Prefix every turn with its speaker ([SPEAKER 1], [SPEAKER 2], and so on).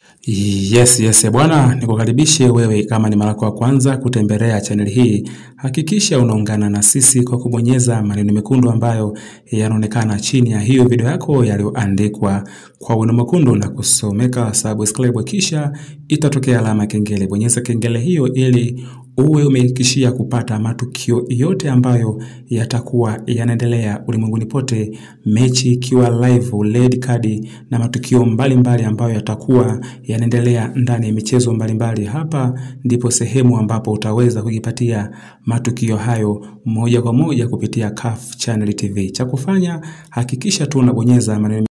[SPEAKER 1] Yes, bwana, nikukaribishe wewe kama ni mara yako ya kwanza kutembelea channel hii. Hakikisha unaungana na sisi kwa kubonyeza maneno mekundu ambayo yanaonekana chini ya hiyo video yako yaliyoandikwa kwa wino mwekundu na kusomeka subscribe, kisha itatokea alama kengele. Bonyeza kengele hiyo ili uwe umehakikishia kupata matukio yote ambayo yatakuwa yanaendelea ulimwenguni pote, mechi ikiwa live, red card na matukio mbalimbali ambayo yatakuwa yanaendelea ndani ya michezo mbalimbali. Hapa ndipo sehemu ambapo utaweza kujipatia matukio hayo moja kwa moja kupitia CAF Channel TV. Cha kufanya, hakikisha tu unabonyeza maneno